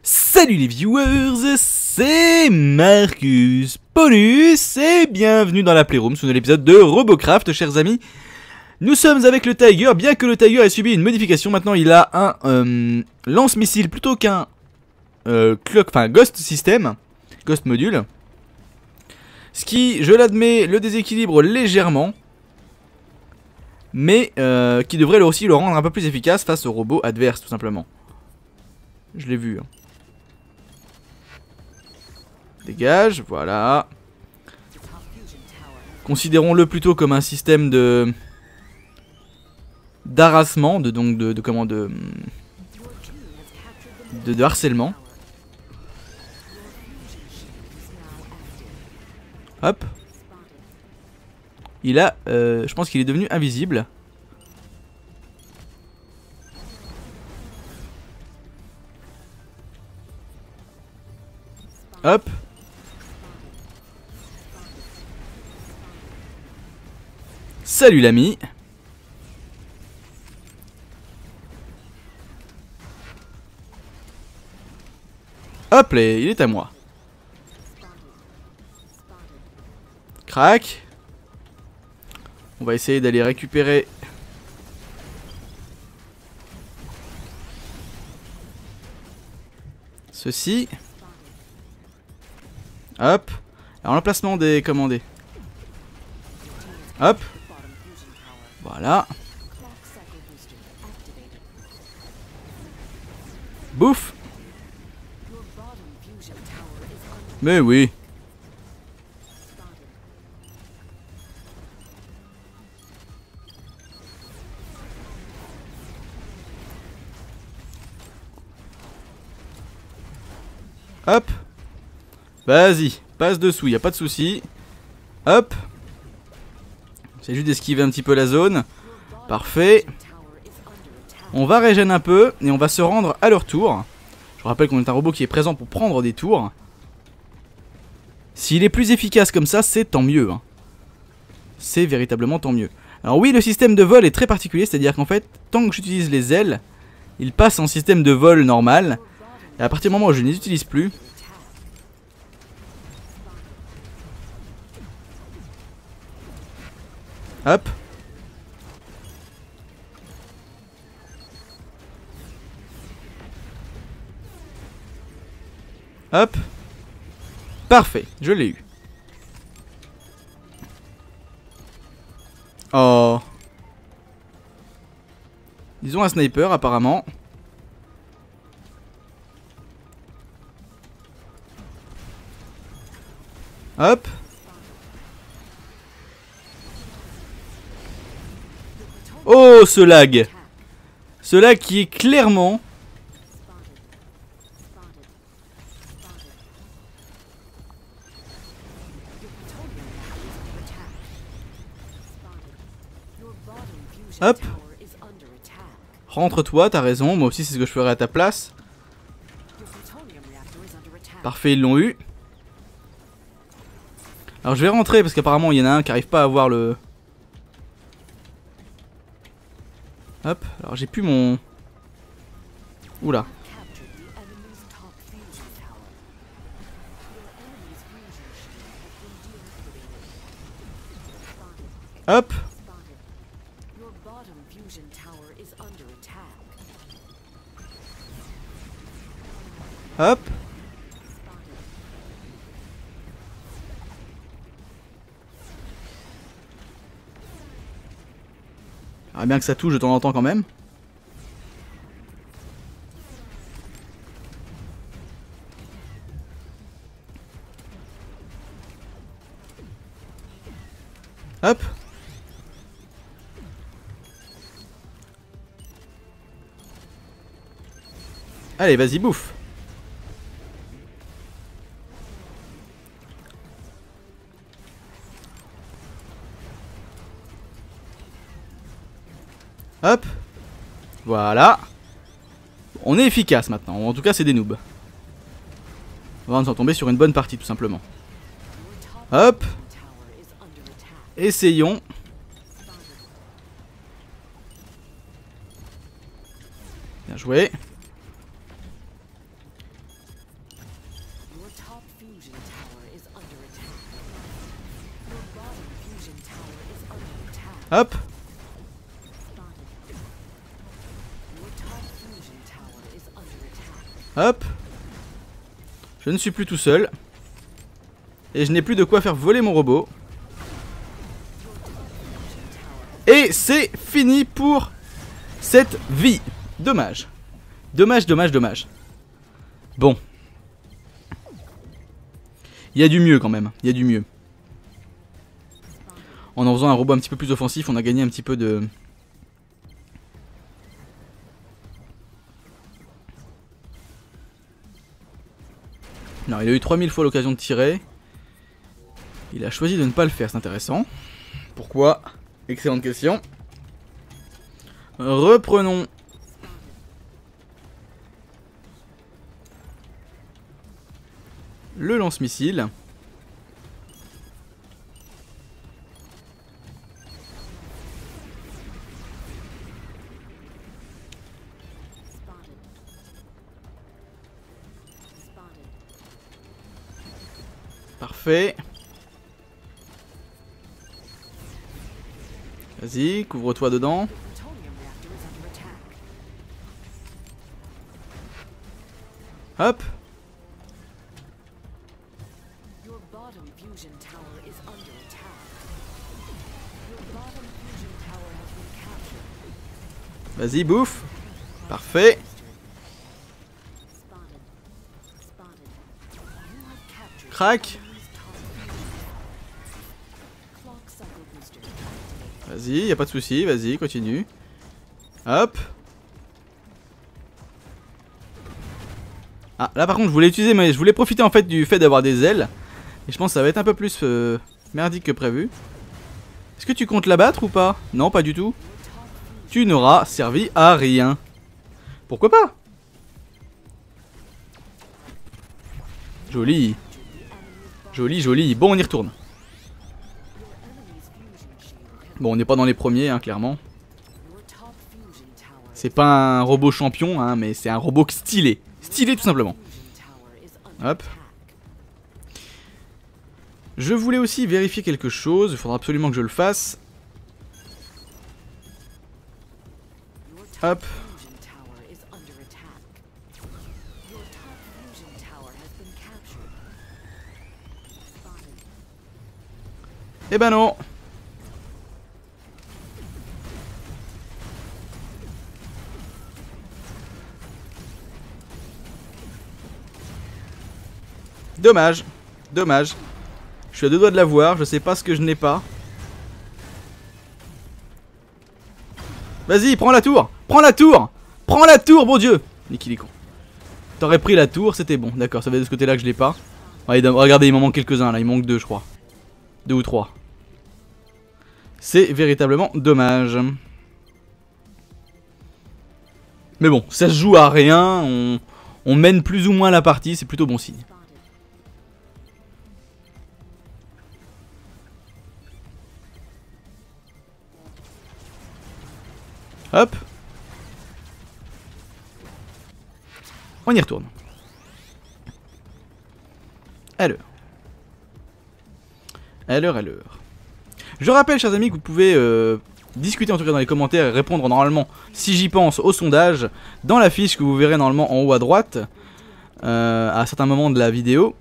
Salut les viewers, c'est Marcus Paulus et bienvenue dans la Playroom sur l'épisode de Robocraft, chers amis. Nous sommes avec le Tiger, bien que le Tiger ait subi une modification, maintenant il a un lance-missile plutôt qu'un Ghost System, Ghost Module. Ce qui, je l'admets, le déséquilibre légèrement, mais qui devrait aussi le rendre un peu plus efficace face aux robots adverses, tout simplement. Je l'ai vu. Dégage, voilà. Considérons-le plutôt comme un système de d'harassement, de harcèlement. Hop. Il a, je pense qu'il est devenu invisible. Hop. Salut l'ami. Hop là, il est à moi. Crac. On va essayer d'aller récupérer ceci. Hop. Alors l'emplacement des commandés. Hop. Voilà. Bouffe. Mais oui. Hop. Vas-y, passe dessous, y a pas de souci. Hop. C'est juste d'esquiver un petit peu la zone. Parfait. On va régénérer un peu et on va se rendre à leur tour. Je rappelle qu'on est un robot qui est présent pour prendre des tours. S'il est plus efficace comme ça, c'est tant mieux. C'est véritablement tant mieux. Alors oui, le système de vol est très particulier, c'est-à-dire qu'en fait, tant que j'utilise les ailes, il passe en système de vol normal. Et à partir du moment où je ne les utilise plus, hop. Hop. Parfait, je l'ai eu. Oh. Ils ont un sniper apparemment. Hop. Oh, ce lag. Ce lag qui est clairement... Hop. Rentre-toi, t'as raison. Moi aussi, c'est ce que je ferais à ta place. Parfait, ils l'ont eu. Alors, je vais rentrer parce qu'apparemment, il y en a un qui arrive pas à avoir le... Hop. Alors, j'ai plus mon... Oula. Hop. Hop. Ah, bien que ça touche de temps en temps quand même. Hop. Allez, vas-y, bouffe. Hop. Voilà. On est efficace maintenant. En tout cas, c'est des noobs. On va s'en tomber sur une bonne partie, tout simplement. Hop. Essayons. Bien joué. Hop. Je ne suis plus tout seul. Et je n'ai plus de quoi faire voler mon robot. Et c'est fini pour cette vie. Dommage. Dommage, dommage, dommage. Bon. Il y a du mieux quand même. Il y a du mieux. En faisant un robot un petit peu plus offensif, on a gagné un petit peu de... Non, il a eu 3000 fois l'occasion de tirer. Il a choisi de ne pas le faire, c'est intéressant. Pourquoi? Excellente question. Reprenons. Le lance-missile. Parfait. Vas-y, couvre-toi dedans. Hop. Vas-y, bouffe. Parfait. Crac. Vas-y, y a pas de souci, vas-y, continue. Hop. Ah, là par contre, je voulais utiliser, mais je voulais profiter en fait du fait d'avoir des ailes. Et je pense que ça va être un peu plus merdique que prévu. Est-ce que tu comptes l'abattre ou pas? Non, pas du tout. Tu n'auras servi à rien. Pourquoi pas? Joli. Joli, joli. Bon, on y retourne. Bon, on n'est pas dans les premiers, hein, clairement. C'est pas un robot champion, hein, mais c'est un robot stylé. Stylé, tout simplement. Hop. Je voulais aussi vérifier quelque chose. Il faudra absolument que je le fasse. Hop. Eh ben non. Dommage. Dommage. Je suis à deux doigts de l'avoir, je sais pas ce que je n'ai pas. Vas-y, prends la tour. Prends la tour. Prends la tour, bon Dieu. Nick, il est con. T'aurais pris la tour, c'était bon. D'accord, ça va être de ce côté-là que je l'ai pas. Ouais, regardez, il m'en manque quelques-uns là, il manque deux, je crois. 2 ou 3. C'est véritablement dommage. Mais bon, ça se joue à rien. On mène plus ou moins la partie, c'est plutôt bon signe. Hop. On y retourne. Alors. Je rappelle, chers amis, que vous pouvez discuter en tout cas dans les commentaires et répondre normalement, si j'y pense, au sondage dans la fiche que vous verrez normalement en haut à droite à certains moments de la vidéo.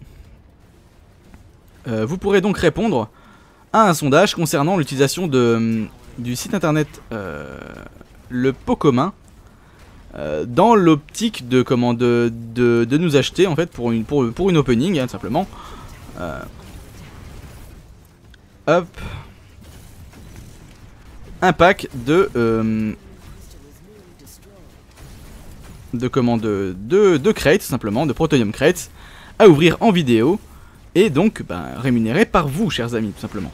Vous pourrez donc répondre à un sondage concernant l'utilisation du site internet Le Pot Commun dans l'optique de nous acheter en fait pour une opening, hein, tout simplement. Hop. Un pack de crates, tout simplement, de Protonium crates à ouvrir en vidéo et donc rémunéré par vous, chers amis, tout simplement.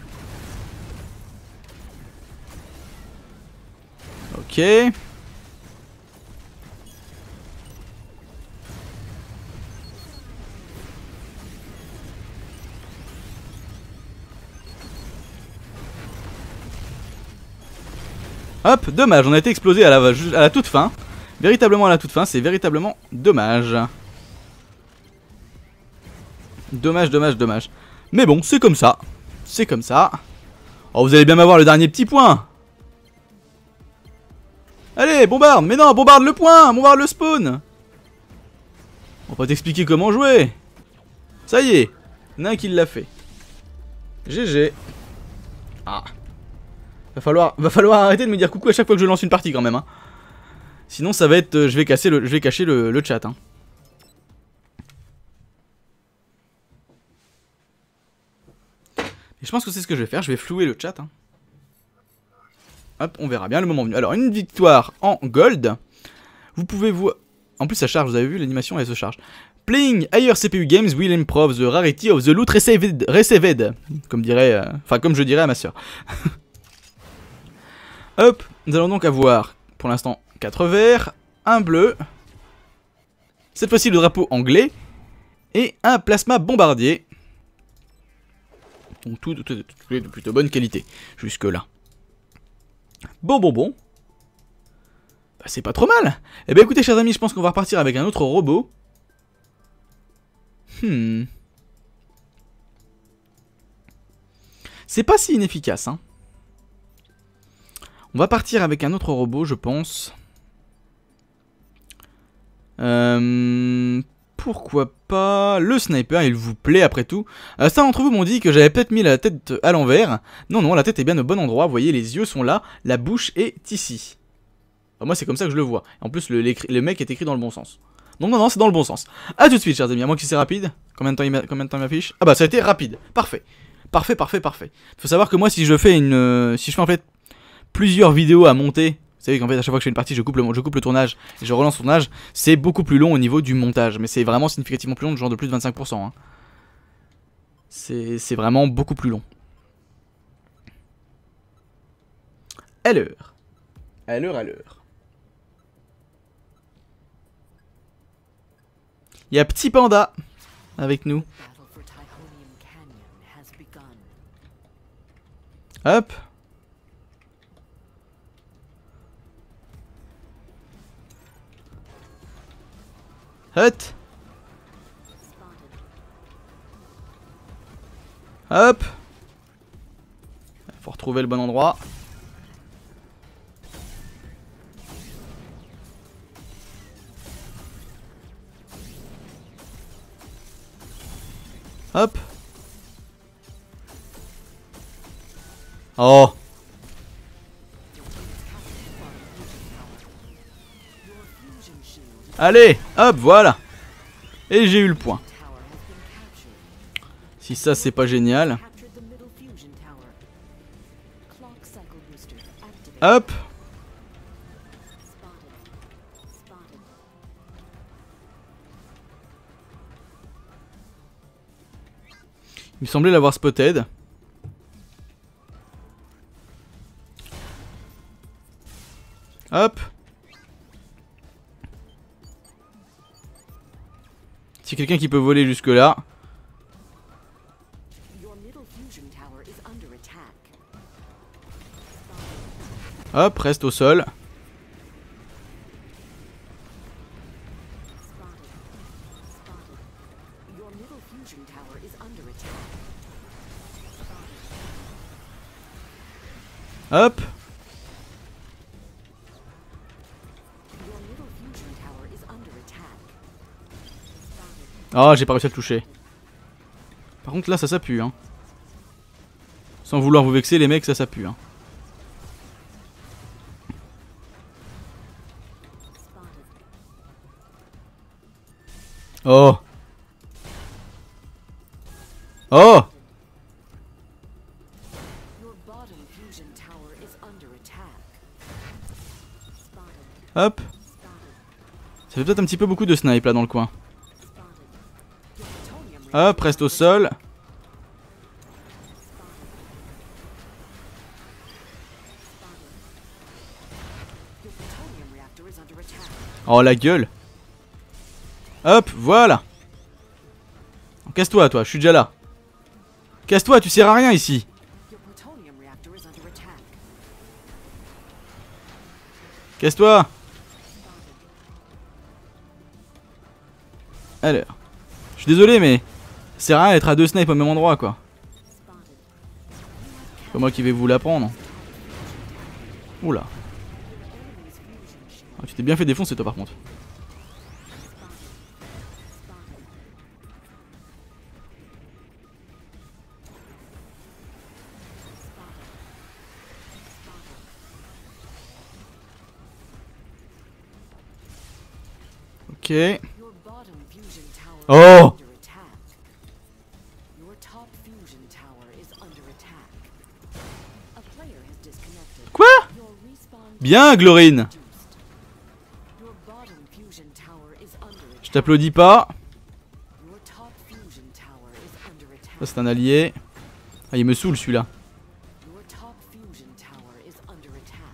Ok. Hop, dommage, on a été explosé à la toute fin. Véritablement à la toute fin, c'est véritablement dommage. Dommage, dommage, dommage. Mais bon, c'est comme ça. C'est comme ça. Oh, vous allez bien m'avoir le dernier petit point. Allez, bombarde. Mais non, bombarde le point. Bombarde le spawn. On va pas t'expliquer comment jouer. Ça y est, il y en a un qui l'a fait. GG. Ah. Va falloir arrêter de me dire coucou à chaque fois que je lance une partie quand même. Hein. Sinon ça va être... je vais cacher le chat. Hein. Et je pense que c'est ce que je vais faire. Je vais flouer le chat. Hein. Hop, on verra bien le moment venu. Alors, une victoire en gold. Vous pouvez vous... En plus ça charge, vous avez vu l'animation, elle se charge. Playing higher CPU games will improve the rarity of the loot received. Comme dirait... Enfin, comme je dirais à ma soeur. Hop, nous allons donc avoir, pour l'instant, 4 verts, un bleu. Cette fois-ci, le drapeau anglais. Et un plasma bombardier. Donc tout est de plutôt bonne qualité, jusque-là. Bon. Bah, c'est pas trop mal. Eh bien écoutez chers amis, je pense qu'on va repartir avec un autre robot. C'est pas si inefficace, hein. On va partir avec un autre robot, je pense. Pourquoi pas le sniper, il vous plaît après tout. Certains d'entre vous m'ont dit que j'avais peut-être mis la tête à l'envers. Non, la tête est bien au bon endroit. Vous voyez, les yeux sont là, la bouche est ici. Enfin, moi, c'est comme ça que je le vois. En plus, le mec est écrit dans le bon sens. Donc non, c'est dans le bon sens. A tout de suite, chers amis. À moins que c'est rapide. Combien de temps il m'affiche? Ah bah, ça a été rapide. Parfait. Faut savoir que moi, si je fais en fait plusieurs vidéos à monter. Vous savez qu'en fait à chaque fois que je fais une partie je coupe le tournage et je relance le tournage, c'est beaucoup plus long au niveau du montage, mais c'est vraiment significativement plus long, genre de plus de 25%. Hein. C'est vraiment beaucoup plus long. À l'heure. Il y a Petit Panda avec nous. Hop. Hut. Hop. Faut retrouver le bon endroit. Hop. Oh. Allez, hop, voilà. Et j'ai eu le point. Si ça c'est pas génial. Hop. Il me semblait l'avoir spotted. Hop. C'est quelqu'un qui peut voler jusque là. Hop, reste au sol. Hop. Oh, j'ai pas réussi à le toucher. Par contre là ça pue hein. Sans vouloir vous vexer les mecs, ça pue hein. Oh. Oh. Hop. Ça fait peut-être un petit peu beaucoup de snipe là dans le coin. Hop, reste au sol. Oh la gueule. Hop, voilà. Casse-toi toi, je suis déjà là. Casse-toi, tu sers à rien ici. Casse-toi. Alors. Je suis désolé mais ça sert à rien d'être à deux snipes au même endroit quoi. C'est pas moi qui vais vous l'apprendre. Oula. Ah, tu t'es bien fait défoncer toi par contre. Ok. Your bottom fusion tower Oh! is under attack. Your top fusion tower is under attack. A player has disconnected. Quoi? Your respawn Bien, Glorine. reduced. Your bottom fusion tower is under Je attack. t'applaudis pas. Your top fusion tower is under attack. Ça, c'est un allié. Ah, il me saoule celui-là. Your top fusion tower is under attack.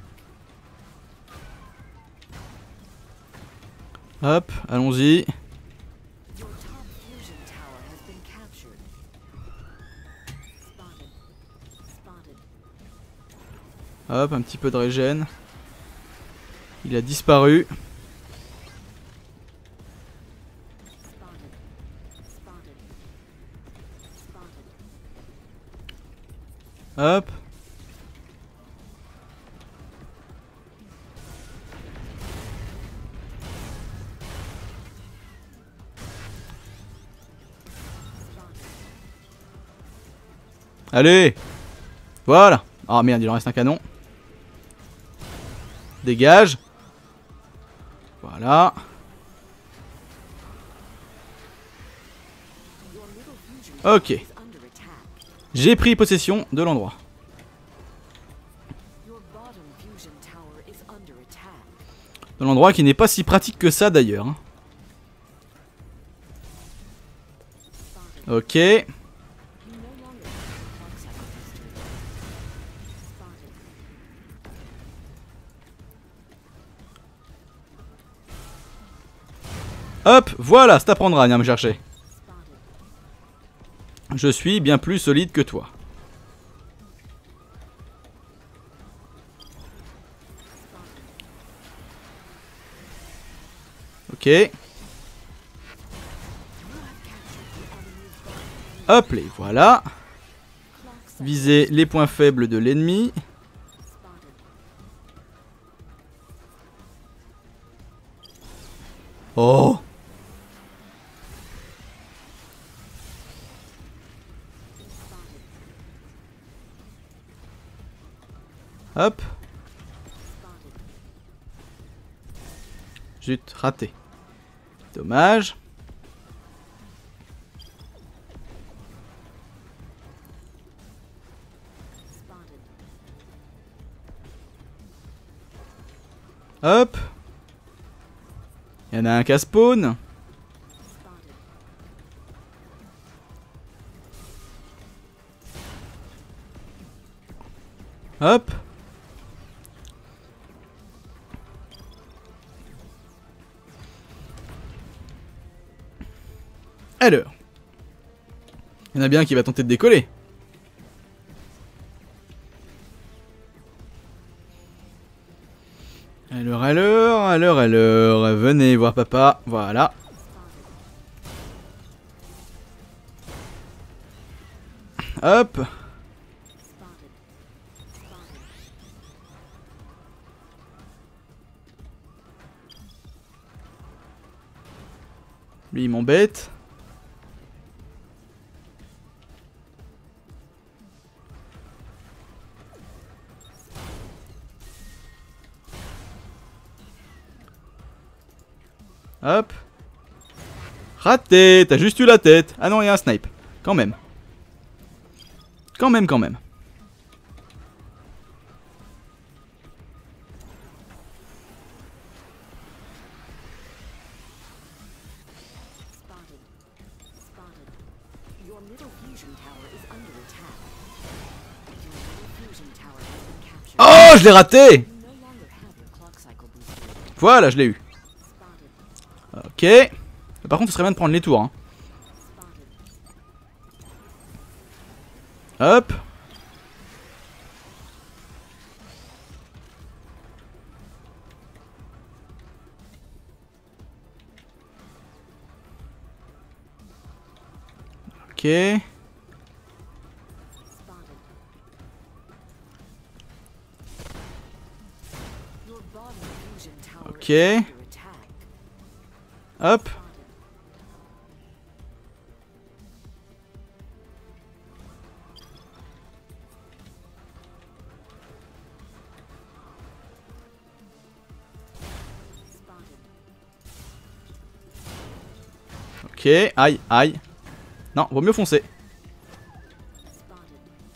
Hop, allons-y. Your top fusion tower has been captured. Spotted. Spotted. Hop, un petit peu de régène. Il a disparu. Spotted. Spotted. Spotted. Hop. Allez. Voilà. Ah merde, il en reste un canon. Dégage. Voilà. Your middle fusion Ok. is under attack. J'ai pris possession de l'endroit. Your bottom fusion tower is under attack. De l'endroit qui n'est pas si pratique que ça d'ailleurs. hein. Spotted. Ok. You no longer have the clock cycle history. Spotted. Hop, voilà, ça t'apprendra à venir me chercher. Spotted. Je suis bien plus solide que toi. Ok. Hop, les voilà. Clock cycle Viser les points faibles de l'ennemi. spotted. Oh. Hop. Spotted. Zut, raté. Dommage. Spotted. Hop. Il y en a un qui a spawn. Spotted. Hop. Alors. Il y en a bien un qui va tenter de décoller. Alors, venez voir papa, voilà. Hop, Spotted. Spotted. lui il m'embête. Hop. Raté, t'as juste eu la tête. Ah non, il y a un snipe. Quand même. Quand même. Spotted. Spotted. Your middle fusion tower is under attack. Your middle fusion tower has been captured. Oh, je l'ai raté. You no longer have your clock cycle booster. Voilà, je l'ai eu. Spotted. Ok. Par contre, ce serait bien de prendre les tours. Hein. Spotted. Hop. Ok. Spotted. Your bottom fusion tower Ok. is under attack. Hop. Spotted. Spotted. Ok, aïe, aïe. Non, vaut mieux foncer. Spotted.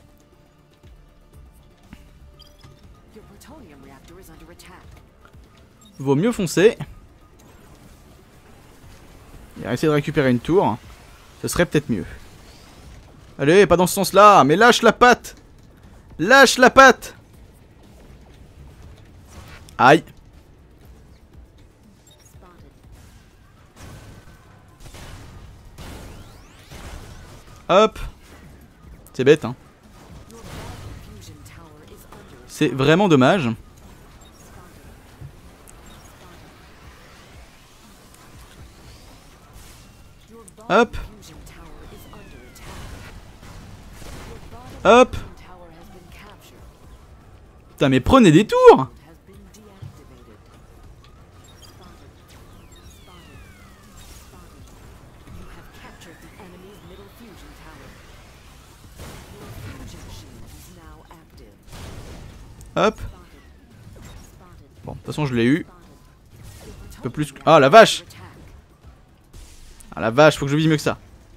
Your plutonium reactor is under attack. Vaut mieux foncer. Et essayer de récupérer une tour. Ce serait peut-être mieux. Allez, pas dans ce sens-là. Mais lâche la patte. Lâche la patte. Aïe. Spotted. Hop. C'est bête, hein. Your bottom fusion tower is under attack. C'est vraiment dommage. Your Hop. bottom fusion tower is under attack. Your bottom Hop. fusion tower has been captured. Putain, mais prenez des tours. Has been deactivated. Spotted. Spotted. Spotted. You have captured the enemy's middle fusion tower. Your fusion shield is now active. Hop. Spotted. Spotted. Bon, de toute façon, je l'ai eu. Spotted. Un peu plus. Ah, la vache. Ah, la vache, faut que je vise mieux que ça.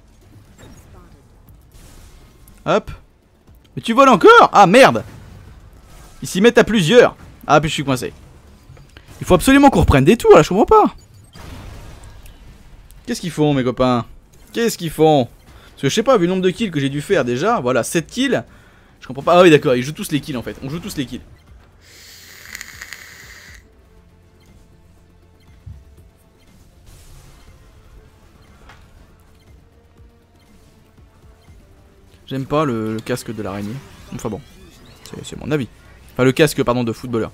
Hop. Mais tu voles encore? Ah, merde. Ils s'y mettent à plusieurs. Ah, puis je suis coincé. Il faut absolument qu'on reprenne des tours, là, je comprends pas. Qu'est-ce qu'ils font, mes copains? Qu'est-ce qu'ils font? Parce que je sais pas, vu le nombre de kills que j'ai dû faire déjà. Voilà, 7 kills. Je comprends pas. Ah oui, d'accord, ils jouent tous les kills, en fait. On joue tous les kills. J'aime pas le casque de l'araignée. Enfin bon, c'est mon avis. Enfin le casque, pardon, de footballeur.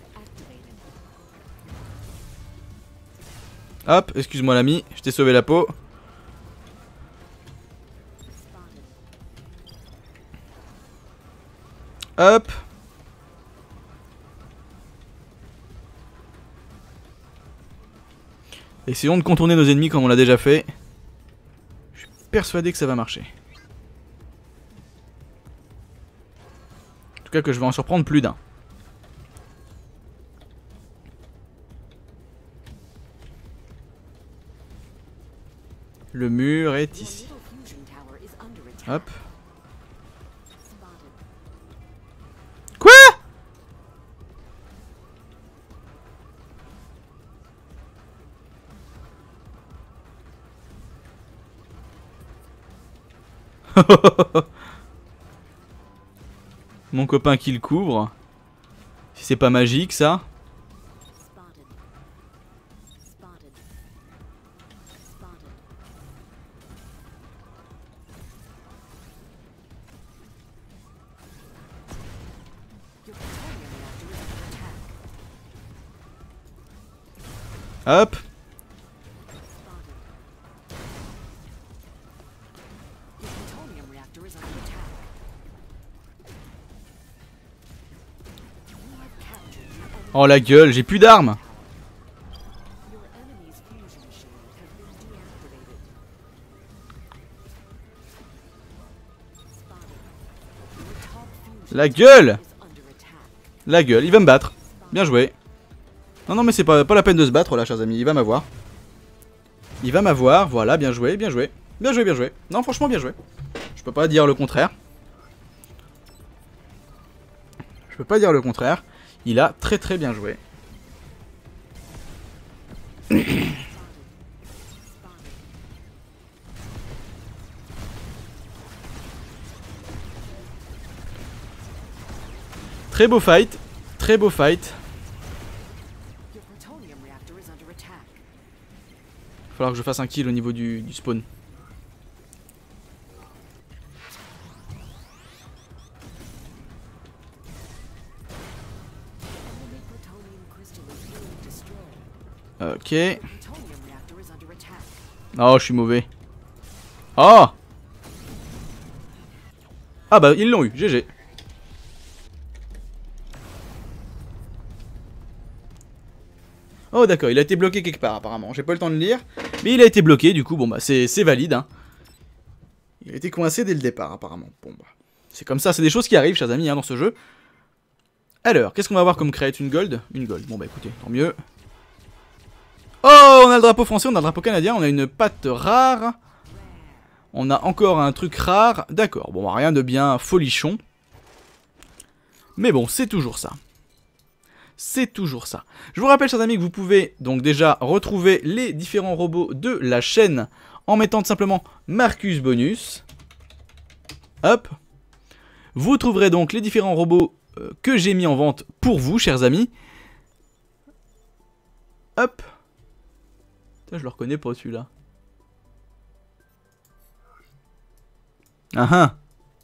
Hop, excuse-moi l'ami, je t'ai sauvé la peau. Hop. Essayons de contourner nos ennemis comme on l'a déjà fait. Je suis persuadé que ça va marcher. En tout cas que je vais en surprendre plus d'un. Le mur est ici. Hop. Quoi? Mon copain qui le couvre. Si c'est pas magique ça. Hop. Oh la gueule, j'ai plus d'armes. La gueule. La gueule, il va me battre. Bien joué. Non, non, mais c'est pas la peine de se battre là, chers amis. Il va m'avoir. Il va m'avoir, voilà, bien joué, bien joué. Bien joué, bien joué. Non, franchement, bien joué. Je peux pas dire le contraire. Je peux pas dire le contraire. Il a très très bien joué. Très beau fight. Très beau fight. Il va falloir que je fasse un kill au niveau du spawn. Ok. Oh, je suis mauvais. Oh. Ah bah, ils l'ont eu. GG. Oh d'accord, il a été bloqué quelque part apparemment. J'ai pas eu le temps de lire. Mais il a été bloqué, du coup, bon bah, c'est valide. Hein. Il a été coincé dès le départ apparemment. Bon bah, c'est comme ça, c'est des choses qui arrivent, chers amis, hein, dans ce jeu. Alors, qu'est-ce qu'on va avoir comme crête? Une gold? Une gold. Bon bah écoutez, tant mieux. Oh, on a le drapeau français, on a le drapeau canadien, on a une patte rare. On a encore un truc rare. D'accord, bon, rien de bien folichon. Mais bon, c'est toujours ça. C'est toujours ça. Je vous rappelle, chers amis, que vous pouvez donc déjà retrouver les différents robots de la chaîne en mettant tout simplement Marcus Bonus. Hop. Vous trouverez donc les différents robots que j'ai mis en vente pour vous, chers amis. Hop. Putain, je le reconnais pas celui-là. Ah ah.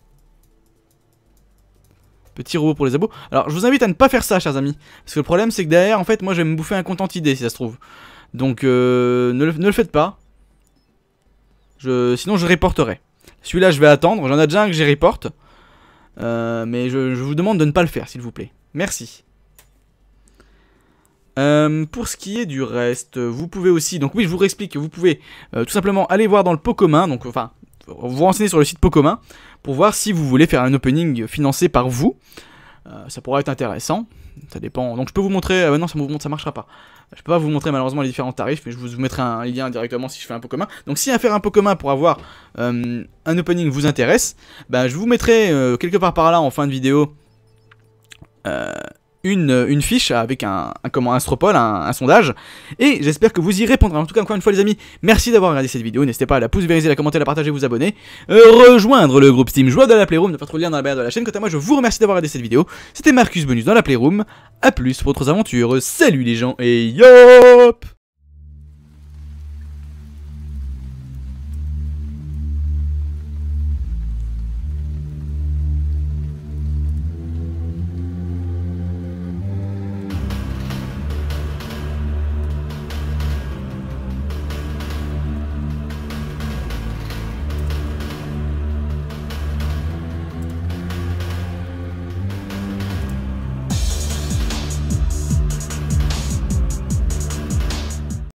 Petit robot pour les abos. Alors je vous invite à ne pas faire ça, chers amis. Parce que le problème c'est que derrière en fait moi je vais me bouffer un content idée si ça se trouve. Donc ne le faites pas. Sinon je reporterai. Celui-là je vais attendre. J'en ai déjà un que j'ai report. Mais je vous demande de ne pas le faire s'il vous plaît. Merci. Pour ce qui est du reste, vous pouvez aussi, donc oui je vous réexplique, vous pouvez tout simplement aller voir dans le pot commun, donc enfin vous renseigner sur le site pot commun pour voir si vous voulez faire un opening financé par vous. Ça pourrait être intéressant, ça dépend. Donc je peux vous montrer, non ça marchera pas. Je peux pas vous montrer malheureusement les différents tarifs, mais je vous mettrai un lien directement si je fais un pot commun. Donc si faire un pot commun pour avoir un opening vous intéresse, bah, je vous mettrai quelque part par là en fin de vidéo une fiche avec un stropole, un sondage, et j'espère que vous y répondrez. En tout cas, encore une fois les amis, merci d'avoir regardé cette vidéo, n'hésitez pas à la pouce vériser, la commenter, la partager, vous abonner, rejoindre le groupe Steam Joueurs de la Playroom, votre lien dans la barre de la chaîne. Quant à moi, je vous remercie d'avoir regardé cette vidéo, c'était Marcus Bonus dans la Playroom, à plus pour d'autres aventures, salut les gens, et yop.